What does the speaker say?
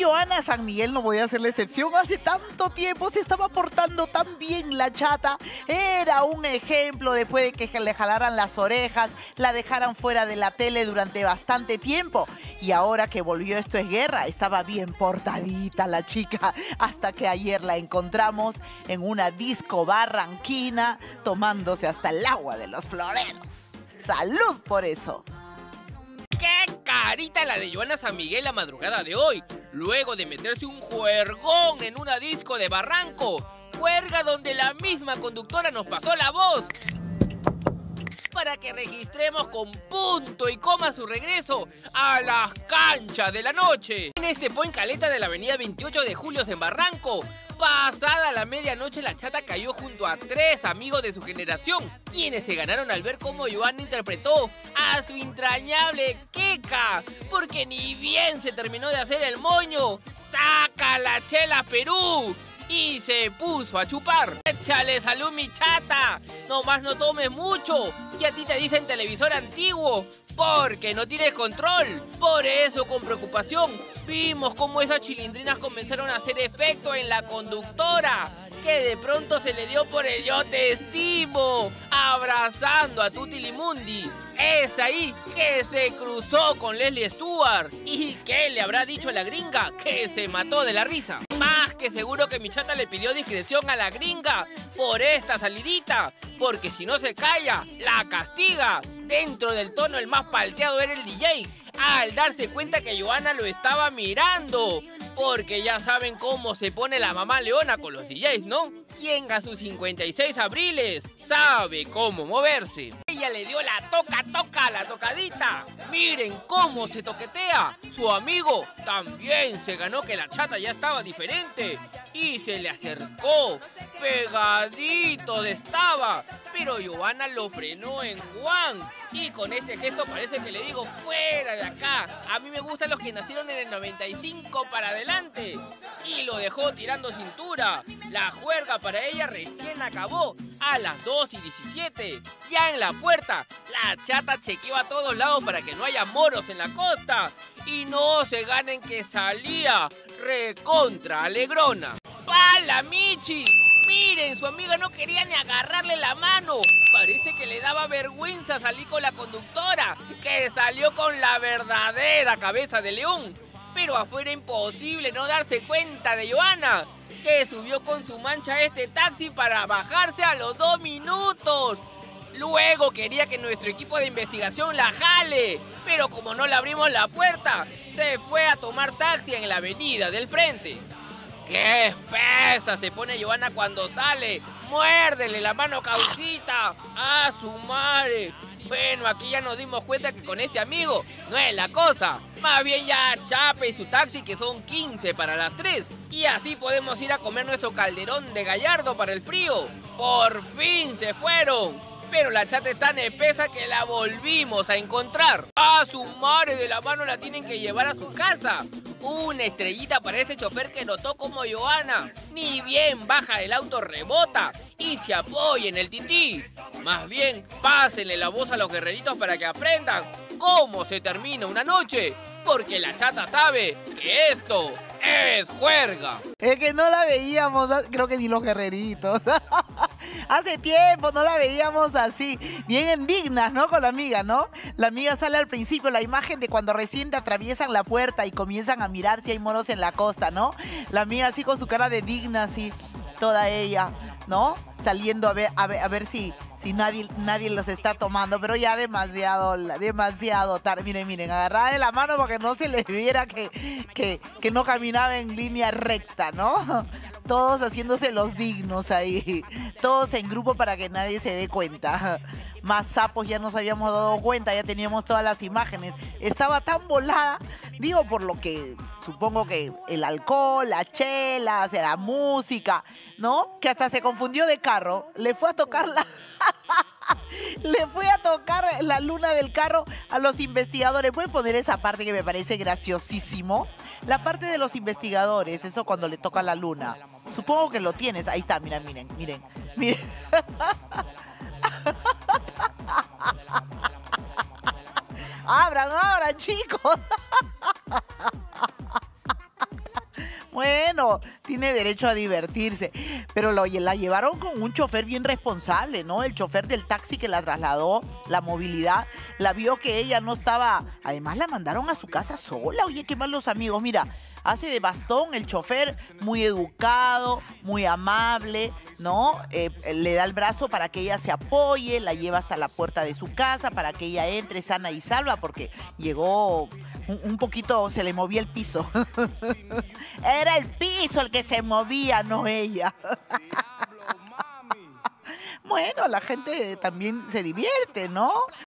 Johanna San Miguel no voy a hacer la excepción. Hace tanto tiempo se estaba portando tan bien la chata. Era un ejemplo después de que le jalaran las orejas, la dejaran fuera de la tele durante bastante tiempo. Y ahora que volvió Esto es Guerra, estaba bien portadita la chica. Hasta que ayer la encontramos en una disco barranquina tomándose hasta el agua de los floreros. ¡Salud por eso! ¡Qué carita la de Johanna San Miguel la madrugada de hoy! Luego de meterse un juergón en una disco de Barranco. Juerga donde la misma conductora nos pasó la voz. Para que registremos con punto y coma su regreso a las canchas de la noche. En este point caleta de la avenida 28 de Julio en Barranco. Pasada la medianoche, la chata cayó junto a 3 amigos de su generación, quienes se ganaron al ver cómo Johanna interpretó a su entrañable Queca, porque ni bien se terminó de hacer el moño, saca la chela Perú y se puso a chupar. ¡Échale salud, mi chata! Nomás no tomes mucho, que a ti te dicen televisor antiguo, porque no tienes control. Por eso, con preocupación, vimos cómo esas chilindrinas comenzaron a hacer efecto en la conductora, que de pronto se le dio por el yo te estimo, abrazando a Tutti Limundi. Es ahí que se cruzó con Leslie Stewart. ¿Y qué le habrá dicho a la gringa? Que se mató de la risa. Más que seguro que mi chata le pidió discreción a la gringa por esta salidita, porque si no se calla, la castiga. Dentro del tono el más palteado era el DJ, al darse cuenta que Johanna lo estaba mirando. Porque ya saben cómo se pone la mamá leona con los DJs, ¿no? Quien a sus 56 abriles sabe cómo moverse. Ella le dio la la tocadita. Miren cómo se toquetea. Su amigo también se ganó que la chata ya estaba diferente y se le acercó. Pegadito estaba, pero Johanna lo frenó en Juan. Y con este gesto parece que le digo, fuera de acá. A mí me gustan los que nacieron en el 95 para adelante. Y lo dejó tirando cintura. La juerga para ella recién acabó a las 2:17. Ya en la puerta, la chata chequeó a todos lados para que no haya moros en la costa. Y no se ganen que salía recontra alegrona. ¡Pala, Michi! Miren, su amiga no quería ni agarrarle la mano. Parece que le daba vergüenza salir con la conductora, que salió con la verdadera cabeza de león. Pero afuera imposible no darse cuenta de Johanna, que subió con su mancha a este taxi para bajarse a los 2 minutos. Luego quería que nuestro equipo de investigación la jale, pero como no le abrimos la puerta, se fue a tomar taxi en la avenida del frente. ¡Qué espesa se pone Johanna cuando sale! ¡Muérdele la mano, Causita! ¡A su madre! Bueno, aquí ya nos dimos cuenta que con este amigo no es la cosa. Más bien ya chape y su taxi, que son 15 para las 3. Y así podemos ir a comer nuestro calderón de Gallardo para el frío. ¡Por fin se fueron! Pero la chata es tan espesa que la volvimos a encontrar. ¡A su madre! De la mano la tienen que llevar a su casa. Una estrellita para ese chofer que notó como Johanna. Ni bien baja del auto, rebota y se apoya en el tití. Más bien, pásenle la voz a los guerreritos para que aprendan cómo se termina una noche. Porque la chata sabe que esto es juerga. Es que no la veíamos, creo que ni los guerreritos. Hace tiempo no la veíamos así, bien indignas, ¿no? Con la amiga, ¿no? La amiga sale al principio, la imagen de cuando recién te atraviesan la puerta y comienzan a mirar si hay monos en la costa, ¿no? La amiga así con su cara de digna, así, toda ella, ¿no? Saliendo a ver si nadie los está tomando, pero ya demasiado tarde. Miren, agarrada de la mano para que no se les viera que no caminaba en línea recta, ¿no? Todos haciéndose los dignos ahí, todos en grupo para que nadie se dé cuenta. Más sapos ya nos habíamos dado cuenta, ya teníamos todas las imágenes. Estaba tan volada, digo, por lo que supongo que el alcohol, la chela, o sea, la música, ¿no? Que hasta se confundió de carro, le fue a tocar la luna del carro a los investigadores. ¿Pueden poner esa parte que me parece graciosísimo? La parte de los investigadores, eso cuando le toca la luna. Supongo que lo tienes. Ahí está, miren. Abran, chicos. Bueno, tiene derecho a divertirse. Pero la llevaron con un chofer bien responsable, ¿no? El chofer del taxi que la trasladó, la movilidad, la vio que ella no estaba. Además, la mandaron a su casa sola. Oye, qué mal los amigos. Mira, hace de bastón el chofer, muy educado, muy amable, ¿no? Le da el brazo para que ella se apoye, la lleva hasta la puerta de su casa para que ella entre sana y salva, porque llegó un poquito, se le movía el piso. Era el piso el que se movía, no ella. Bueno, la gente también se divierte, ¿no?